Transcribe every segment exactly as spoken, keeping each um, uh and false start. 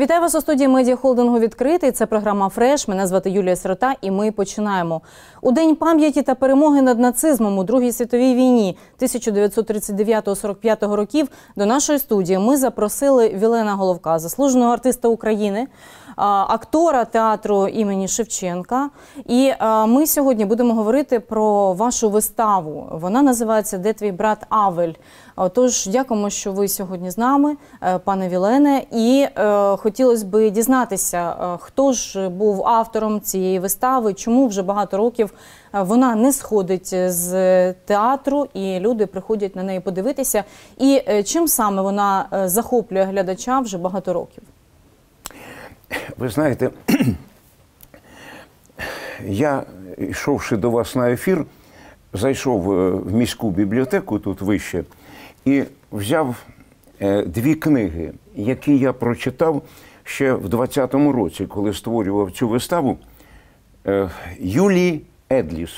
Вітаю вас у студії медіахолдингу «Відкритий». Це програма «Фреш». Мене звати Юлія Сирота і ми починаємо. У День пам'яті та перемоги над нацизмом у Другій світовій війні тисяча дев'ятсот тридцять дев'ятого — сорок п'ятого років до нашої студії ми запросили Вілена Головка, заслуженого артиста України, актора театру імені Шевченка. І ми сьогодні будемо говорити про вашу виставу. Вона називається «Де твій брат Авель?». Тож, дякуємо, що ви сьогодні з нами, пане Вілене. І е, хотілося б дізнатися, хто ж був автором цієї вистави, чому вже багато років вона не сходить з театру, і люди приходять на неї подивитися. І е, чим саме вона захоплює глядача вже багато років? Ви знаєте, я, йшовши до вас на ефір, зайшов в міську бібліотеку тут вище і взяв дві книги, які я прочитав ще в двадцятому році, коли створював цю виставу. Юлії Едліс.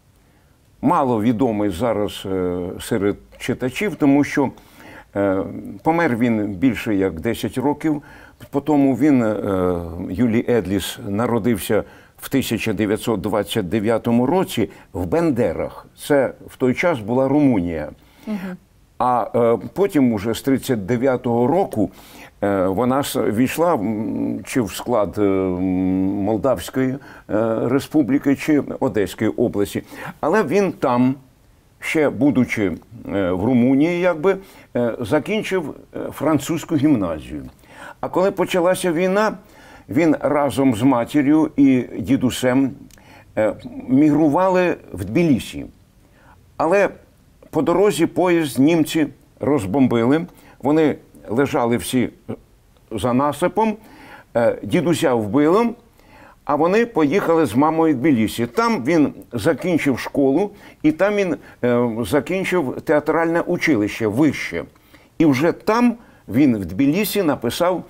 Мало відомий зараз серед читачів, тому що помер він більше як десять років. Потім він, Юлій Едліс, народився в тисяча дев'ятсот двадцять дев'ятому році в Бендерах. Це в той час була Румунія. Угу. А потім уже з тридцять дев'ятого року вона війшла чи в склад Молдавської республіки, чи Одеської області. Але він там, ще будучи в Румунії, якби, закінчив французьку гімназію. А коли почалася війна, він разом з матір'ю і дідусем мігрували в Тбілісі. Але по дорозі поїзд німці розбомбили, вони лежали всі за насипом, дідуся вбили, а вони поїхали з мамою в Тбілісі. Там він закінчив школу, і там він закінчив театральне училище вище. І вже там він в Тбілісі написав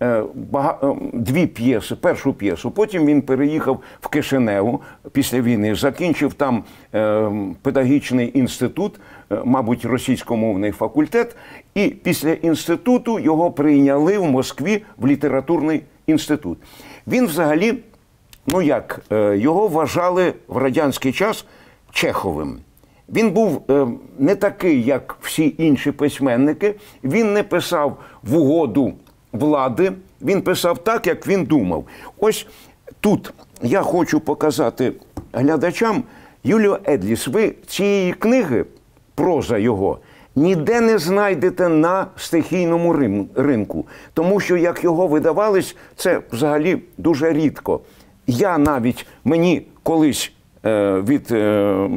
дві п'єси, першу п'єсу. Потім він переїхав в Кишинев після війни, закінчив там педагогічний інститут, мабуть, російськомовний факультет, і після інституту його прийняли в Москві в літературний інститут. Він взагалі, ну як, його вважали в радянський час Чеховим. Він був не такий, як всі інші письменники, він не писав в угоду влади, він писав так, як він думав. Ось тут я хочу показати глядачам Юлію Едліс. Ви цієї книги, проза його, ніде не знайдете на стихійному ринку. Тому що, як його видавались, це взагалі дуже рідко. Я навіть, мені колись е, від е,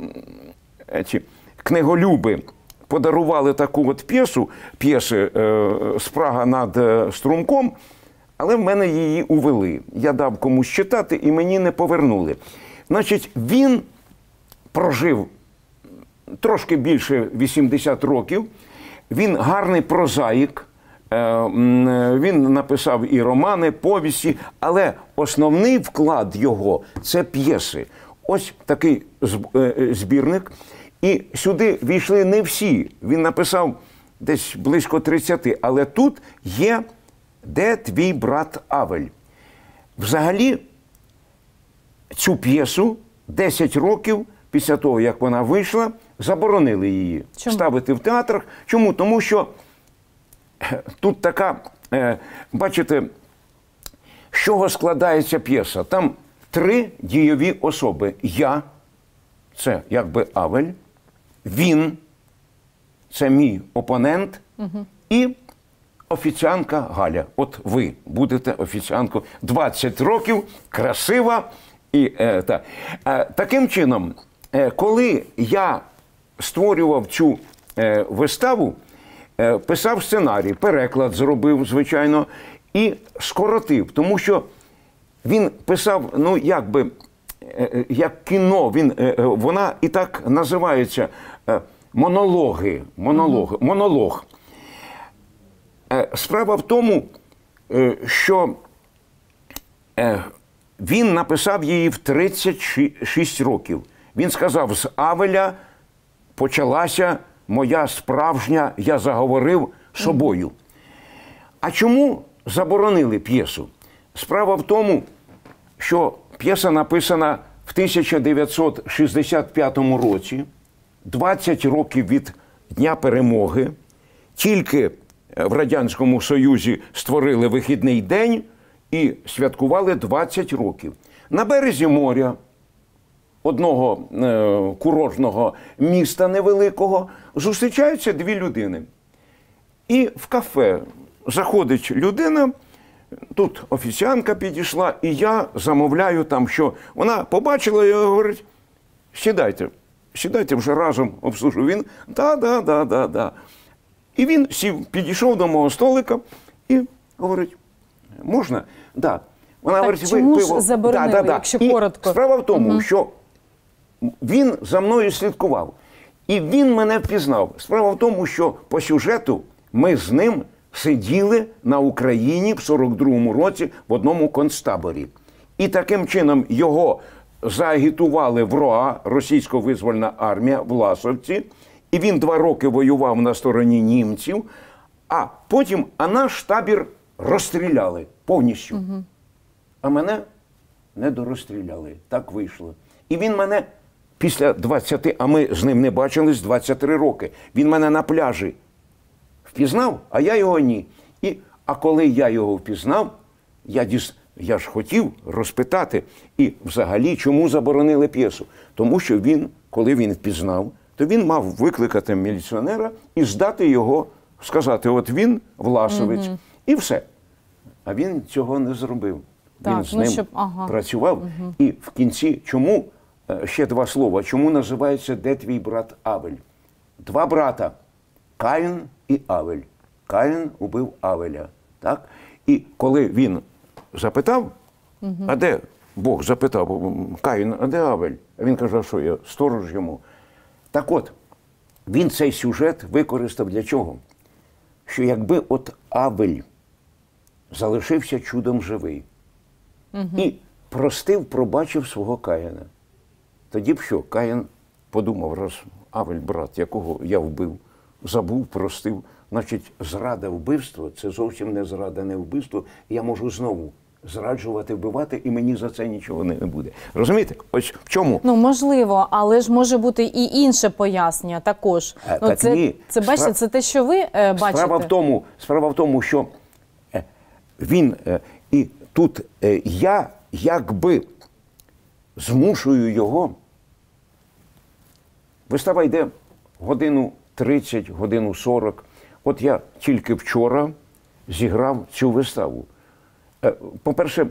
ці, книголюби подарували таку от п'єсу, п'єси «Спрага над струмком», але в мене її увели. Я дав комусь читати, і мені не повернули. Значить, він прожив трошки більше вісімдесят років, він гарний прозаїк, він написав і романи, повісті, але основний вклад його – це п'єси. Ось такий збірник. І сюди війшли не всі. Він написав десь близько тридцяти. Але тут є «Де твій брат Авель?». Взагалі, цю п'єсу десять років після того, як вона вийшла, заборонили її Чому? ставити в театрах. Чому? Тому що тут така, бачите, з чого складається п'єса. Там три дійові особи. Я – це якби Авель, він – це мій опонент, угу. і офіціантка Галя. От ви будете офіціанткою. двадцять років, красива. І, е, та. Е, таким чином, е, коли я створював цю е, виставу, е, писав сценарій, переклад зробив, звичайно, і скоротив. Тому що він писав, ну, якби, як кіно, він, вона і так називається монологи, монологи, монолог. Справа в тому, що він написав її в тридцять шість років. Він сказав, з Авеля почалася моя справжня, я заговорив собою. А чому заборонили п'єсу. Справа в тому, що п'єса написана в тисяча дев'ятсот шістдесят п'ятому році, двадцять років від Дня Перемоги. Тільки в Радянському Союзі створили вихідний день і святкували двадцять років. На березі моря одного е, курортного міста невеликого зустрічаються дві людини. І в кафе заходить людина, тут офіціантка підійшла, і я замовляю там, що вона побачила і говорить: сідайте, сідайте вже разом обслужу. Він, да, да, да, да, да. І він сів, підійшов до мого столика і говорить: можна? Да. Вона Так говорить: чому ви ж пиво. заборонили, да, да, да. якщо І коротко? Справа в тому, Угу. що він за мною слідкував. І він мене впізнав. Справа в тому, що по сюжету ми з ним сиділи на Україні в сорок другому році в одному концтаборі. І таким чином його заагітували в РОА, Російсько-визвольна армія, Власовці. І він два роки воював на стороні німців, а потім а наш табір розстріляли повністю. Угу. А мене не дорозстріляли. Так вийшло. І він мене після двадцяти, а ми з ним не бачились двадцять три роки, він мене на пляжі впізнав, а я його ні. І, а коли я його впізнав, я, діс, я ж хотів розпитати, і взагалі, чому заборонили п'єсу? Тому що він, коли він впізнав, то він мав викликати міліціонера і здати його, сказати: от він Власовець, угу. і все. А він цього не зробив. Так, він з ну, ним щоб... ага. працював. Угу. І в кінці, чому, ще два слова, чому називається «Де твій брат Авель»? Два брата – Каїн і Авель. Каїн убив Авеля. Так? І коли він запитав, угу. а де, Бог запитав Каїн, а де Авель? А він каже: а що я, сторож йому. Так от, він цей сюжет використав для чого? Що якби от Авель залишився чудом живий, угу. і простив, пробачив свого Каїна, тоді б що? Каїн подумав: раз Авель, брат, якого я вбив, забув, простив, значить, зрада, вбивство – це зовсім не зрада, не вбивство, я можу знову зраджувати, вбивати, і мені за це нічого не буде. Розумієте? Ось в чому? Ну, можливо, але ж може бути і інше пояснення також. А, ну, так це, ні. це, бачите, Справ... це те, що ви е, бачите? Справа в тому, справа в тому, що е, він, е, і тут е, я якби змушую його. Вистава йде годину тридцять, годину сорок. От я тільки вчора зіграв цю виставу. По-перше,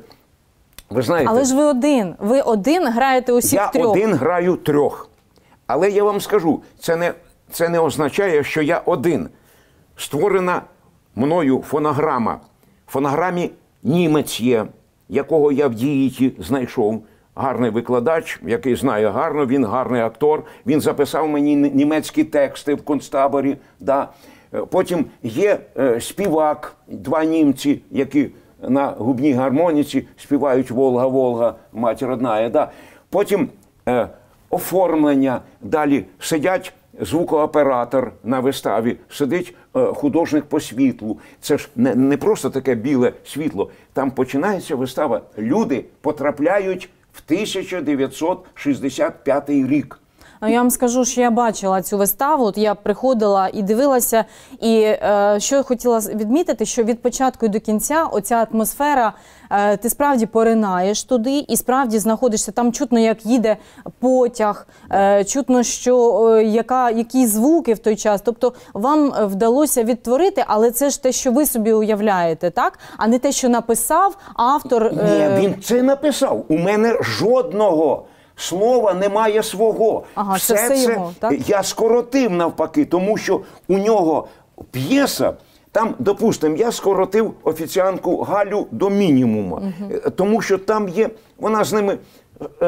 ви знаєте... Але ж ви один. Ви один граєте усіх я трьох. Я один граю трьох. Але я вам скажу, це не, це не означає, що я один. Створена мною фонограма. В фонограмі німець є, якого я в Діїті знайшов. Гарний викладач, який знає гарно, він гарний актор. Він записав мені німецькі тексти в концтаборі. Да. Потім є е, співак, два німці, які на губній гармоніці співають «Волга, Волга, мать родная». Да. Потім е, оформлення. Далі сидять звукооператор на виставі, сидить е, художник по світлу. Це ж не, не просто таке біле світло. Там починається вистава. Люди потрапляють в тисяча дев'ятсот шістдесят п'ятий рік. Я вам скажу, що я бачила цю виставу, от я приходила і дивилася, і е, що хотіла відмітити, що від початку і до кінця оця атмосфера, е, ти справді поринаєш туди і справді знаходишся, там чутно, як їде потяг, е, чутно, що, е, яка, які звуки в той час, тобто вам вдалося відтворити, але це ж те, що ви собі уявляєте, так? А не те, що написав автор. Е... Ні, він це написав, у мене жодного слова немає свого. Ага, все це, все це його, так? Я скоротив навпаки, тому що у нього п'єса, там, допустимо, я скоротив офіціантку Галю до мінімуму, угу. тому що там є, вона з ними е,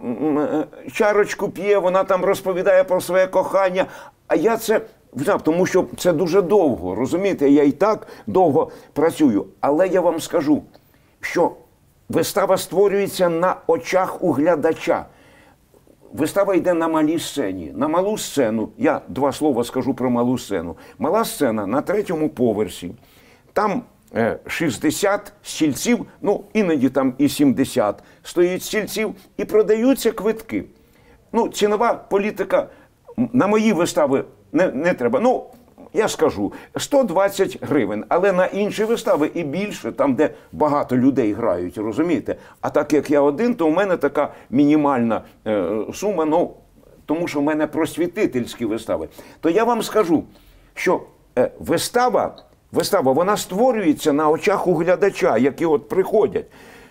е, чарочку п'є, вона там розповідає про своє кохання, а я це взяв, тому що це дуже довго, розумієте, я і так довго працюю. Але я вам скажу, що вистава створюється на очах у глядача. Вистава йде на малій сцені. На малу сцену, я два слова скажу про малу сцену. Мала сцена на третьому поверсі. Там е, шістдесят стільців, ну іноді там і сімдесят стоїть стільців, і продаються квитки. Ну, цінова політика на мої вистави не, не треба. Ну, я скажу, сто двадцять гривень, але на інші вистави і більше, там, де багато людей грають, розумієте? А так як я один, то у мене така мінімальна е, сума, ну, тому що в мене просвітительські вистави. То я вам скажу, що е, вистава, вистава, вона створюється на очах у глядача, які от приходять.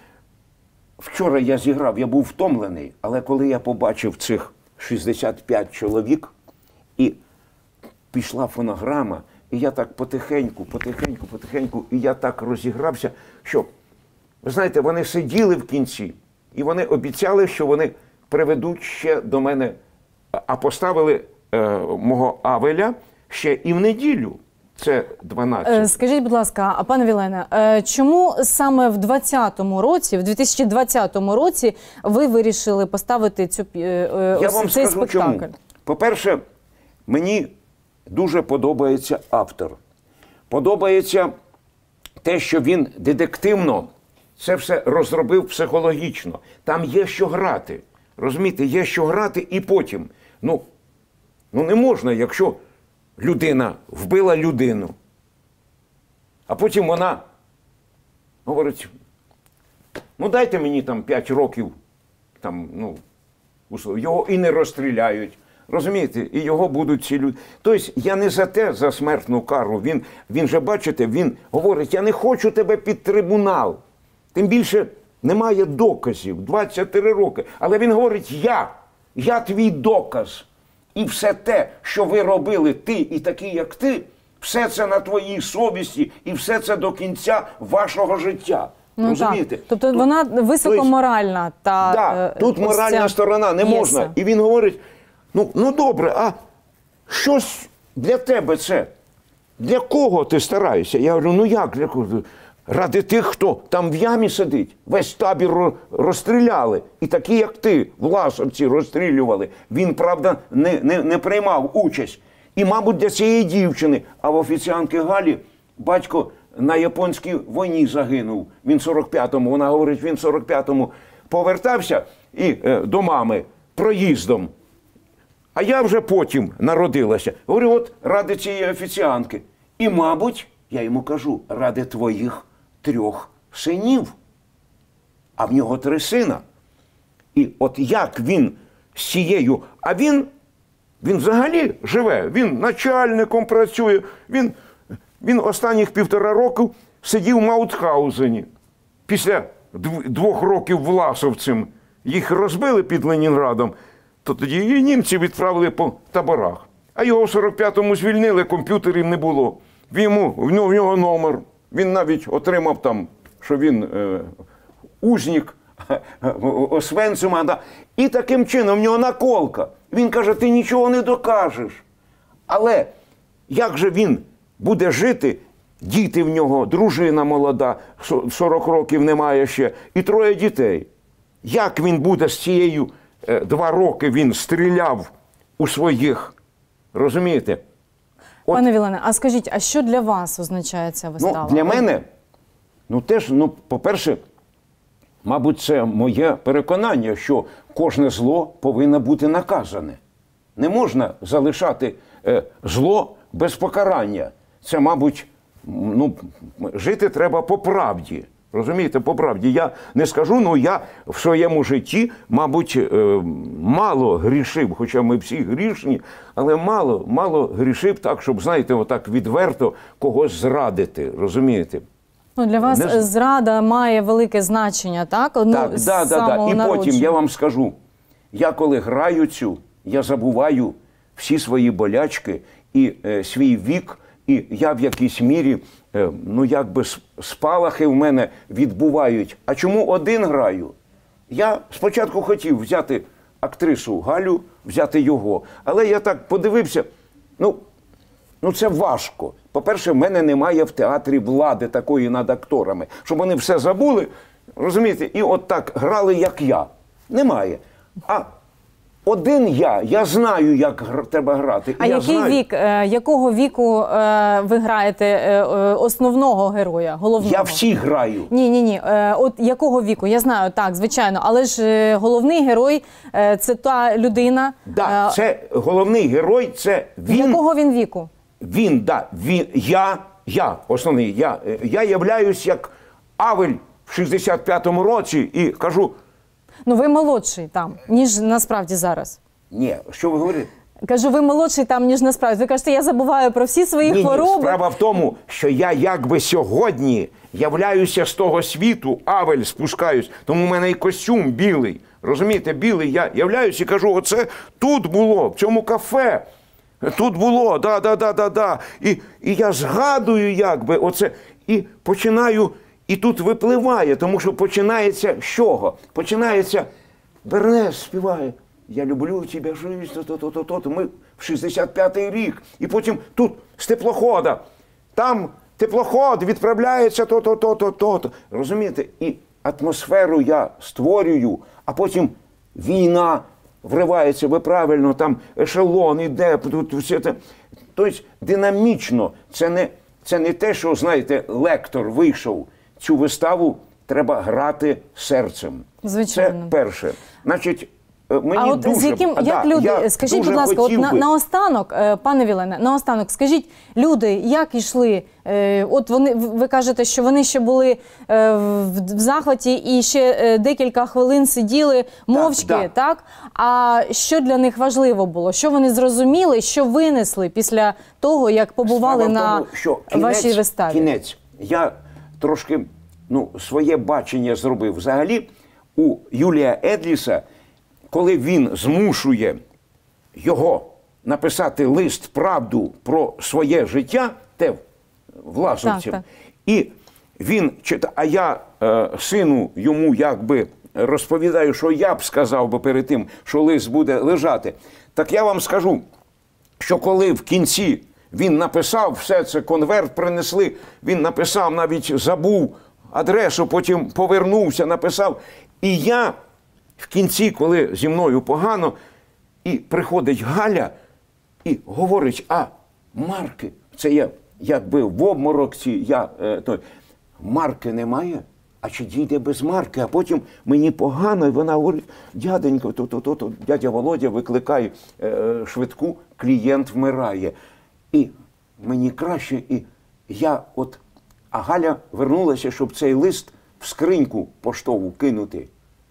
Вчора я зіграв, я був втомлений, але коли я побачив цих шістдесят п'ять чоловік, і пішла фонограма, і я так потихеньку, потихеньку, потихеньку, і я так розігрався, що, ви знаєте, вони сиділи в кінці, і вони обіцяли, що вони приведуть ще до мене, а поставили е, мого Авеля ще і в неділю. Це дванадцять. Скажіть, будь ласка, а пане Вілене, чому саме в двадцятому році, в дві тисячі двадцятому році ви вирішили поставити цю, Я ось вам цей скажу, спектакль? чому. По-перше, мені дуже подобається автор. Подобається те, що він детективно це все розробив психологічно. Там є що грати. Розумієте, є що грати і потім. Ну, ну не можна, якщо людина вбила людину, а потім вона говорить, ну дайте мені там п'ять років, там, ну, його і не розстріляють. Розумієте? І його будуть ці люди. Тобто я не за те, за смертну кару. Він, він же, бачите, він говорить, я не хочу тебе під трибунал. Тим більше немає доказів, двадцять три роки. Але він говорить, я, я твій доказ. І все те, що ви робили, ти і такі, як ти, все це на твоїй совісті, і все це до кінця вашого життя. Ну, розумієте? так. Тобто тут, вона високоморальна. Та, да, е, тут моральна ця сторона, не п'єса. можна. І він говорить, ну, ну добре, а щось для тебе це? Для кого ти стараєшся? Я говорю, ну як для кого? Ради тих, хто там в ямі сидить. Весь табір розстріляли. І такі, як ти, власовці, розстрілювали. Він, правда, не, не, не приймав участь. І, мабуть, для цієї дівчини. А в офіціантки Галі батько на японській війні загинув. Він в сорок п'ятому, вона говорить, він в сорок п'ятому повертався і е, до мами проїздом. А я вже потім народилася. Говорю, от ради цієї офіціантки. І, мабуть, я йому кажу, ради твоїх трьох синів. А в нього три сина. І от як він з цією... А він, він взагалі живе, він начальником працює. Він, він останніх півтора року сидів в Маутхаузені. Після двох років власовцем їх розбили під Ленінградом, то тоді і німці відправили по таборах. А його в сорок п'ятому звільнили, комп'ютерів не було. Йому, в нього, в нього номер. Він навіть отримав там, що він е, узнік Освенцима. Да. І таким чином в нього наколка. Він каже, ти нічого не докажеш. Але як же він буде жити? Діти в нього, дружина молода, сорок років немає ще, і троє дітей. Як він буде з цією, е, два роки він стріляв у своїх, розумієте? От, Пане Вілене, а скажіть, а що для вас означає ця вистава? ну, для мене, ну теж, ну, по-перше, мабуть, це моє переконання, що кожне зло повинно бути наказане. Не можна залишати е, зло без покарання. Це, мабуть, ну, жити треба по правді. Розумієте, по правді. Я не скажу, ну я в своєму житті, мабуть, е, мало грішив, хоча ми всі грішні, але мало, мало грішив так, щоб, знаєте, отак відверто когось зрадити, розумієте? Ну, для вас Не... зрада має велике значення, так? Ну, Так, з да, да, да. самого І потім народження. я вам скажу, я коли граю цю, я забуваю всі свої болячки і е, свій вік, і я в якійсь мірі, е, ну якби спалахи в мене відбувають. А чому один граю? Я спочатку хотів взяти актрису Галю, взяти його, але я так подивився, ну, ну це важко. По-перше, в мене немає в театрі влади такої над акторами, щоб вони все забули, розумієте, і от так грали, як я. Немає. А один я, я знаю, як гр- треба грати. А я який знаю. вік, е, якого віку е, ви граєте е, е, основного героя, головного? Я всіх граю. Ні, ні, ні. Е, от якого віку? Я знаю, так, звичайно. Але ж е, головний герой е, це та людина. Да, е, це головний герой, це він. Якого він віку? Він, да, він, я, я, основний, я, е, я являюсь як Авель в шістдесят п'ятому році і кажу, Ну, ви молодший там, ніж насправді зараз. ні, що ви говорите? Кажу, ви молодший там, ніж насправді. Ви кажете, я забуваю про всі свої Ні, ні, хвороби. справа в тому, що я якби сьогодні являюся з того світу, Авель спускаюсь, тому в мене і костюм білий. Розумієте, білий, я являюсь і кажу, оце тут було, в цьому кафе. Тут було, да, да, да, да, да. І, і я згадую, якби, оце, і починаю, і тут випливає, тому що починається з чого? Починається, Бернес співає, я люблю тебе, жизнь, то-то-то-то, ми в шістдесят п'ятий рік, і потім тут з теплохода, там теплоход відправляється то-то-то-то-то. Розумієте? І атмосферу я створюю, а потім війна вривається, ви правильно, там ешелон іде, тут все це. Тобто динамічно, це не, це не те, що, знаєте, лектор вийшов, цю виставу треба грати серцем. Звичайно. Це перше. Значить, мені А от дуже... з яким, а, як да, люди, я скажіть, дуже будь ласка, от хотів на, би- наостанок, е, пане Вілене, наостанок, скажіть, люди, як йшли, е, от вони, ви кажете, що вони ще були е, в, в захваті і ще е, декілька хвилин сиділи мовчки, да. так? А що для них важливо було? Що вони зрозуміли, що винесли після того, як побували Справа в на тому, що кінець, вашій виставі? Кінець. Я трошки ну, своє бачення зробив. Взагалі, у Юлія Едліса, коли він змушує його написати лист правду про своє життя, те власовцям, Так, так. і він читає, а я е, сину йому якби розповідаю, що я б сказав би перед тим, що лист буде лежати. Так я вам скажу, що коли в кінці він написав, все це, конверт принесли, він написав, навіть забув адресу, потім повернувся, написав. І я в кінці, коли зі мною погано, і приходить Галя і говорить, а марки, це я якби в обморокці, я, е, той, марки немає, а чи дійде без марки? А потім мені погано, і вона говорить, дяденько, то-то-то, дядя Володя викликає е, швидку, клієнт вмирає. І мені краще, і я от, а Галя вернулася, щоб цей лист в скриньку поштову кинути.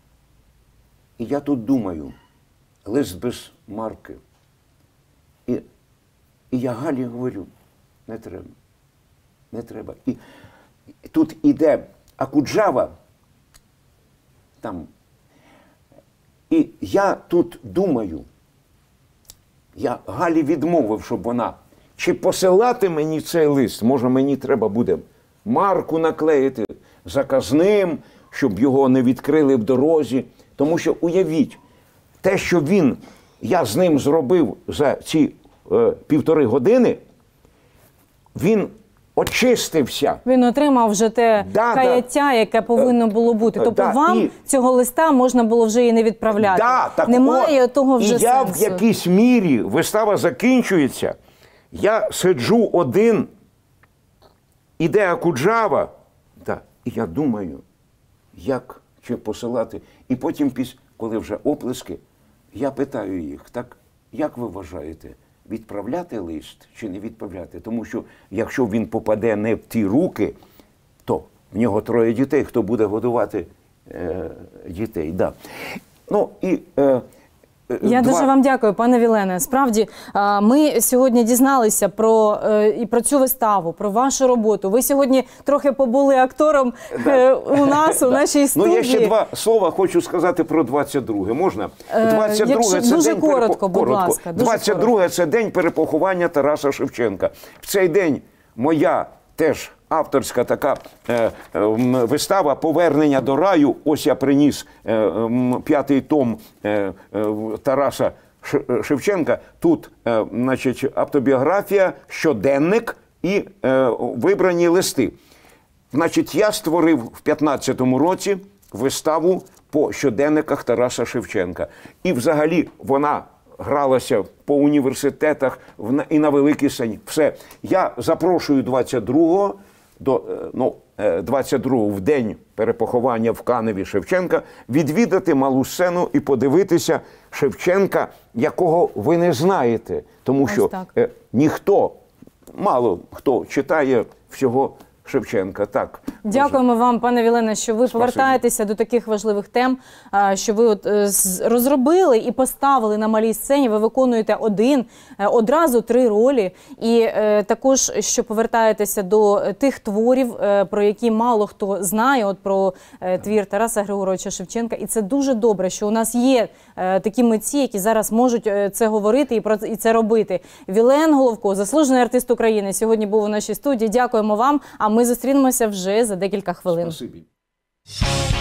І я тут думаю, лист без марки. І, і я Галі говорю, не треба, не треба. І, і тут іде Акуджава, там, і я тут думаю, я Галі відмовив, щоб вона, чи посилати мені цей лист, може мені треба буде марку наклеїти заказним, щоб його не відкрили в дорозі. Тому що уявіть, те, що він, я з ним зробив за ці е, півтори години, він очистився. Він отримав вже те Да, каяття, яке повинно було бути. Тобто да, вам і- цього листа можна було вже і не відправляти. Да, так Немає от, того вже і я сенсу. в якійсь мірі, вистава закінчується, я сиджу один, іде Акуджава, да, і я думаю, як чи посилати. І потім, після, коли вже оплески, я питаю їх, так, як ви вважаєте, відправляти лист чи не відправляти? Тому що, якщо він попаде не в ті руки, то в нього троє дітей, хто буде годувати е, дітей. Да. Ну, і, е, Я два... дуже вам дякую, пане Вілене. Справді, а, ми сьогодні дізналися про, е, і про цю виставу, про вашу роботу. Ви сьогодні трохи побули актором е, у нас, у нашій студії. Ну, я ще два слова хочу сказати про двадцять друге. Можна? двадцять друге якщо- це дуже день коротко, перепо- будь ласка, дуже двадцять друге це день перепоховання Тараса Шевченка. В цей день моя теж авторська така е, е, м, вистава «Повернення до раю». Ось я приніс е, м, п'ятий том е, е, Тараса Ш- Шевченка. Тут, е, значить, автобіографія, щоденник і е, вибрані листи. Значить, я створив в п'ятнадцятому році виставу по щоденниках Тараса Шевченка. І взагалі вона гралася по університетах і на великій сцені. Все. Я запрошую двадцять другого, до, ну, двадцять другого в день перепоховання в Каневі Шевченка, відвідати малу сцену і подивитися Шевченка, якого ви не знаєте. Тому що е, ніхто, мало хто читає всього Шевченка. Так. Дякуємо вам, пане Вілене, що ви Спасибо. повертаєтеся до таких важливих тем, що ви от розробили і поставили на малій сцені. Ви виконуєте один, одразу три ролі. І також, що повертаєтеся до тих творів, про які мало хто знає, от про твір Тараса Григоровича Шевченка. І це дуже добре, що у нас є такі митці, які зараз можуть це говорити і про і це робити. Вілен Головко, заслужений артист України, сьогодні був у нашій студії. Дякуємо вам, а ми зустрінемося вже за декілька хвилин. Спасибі.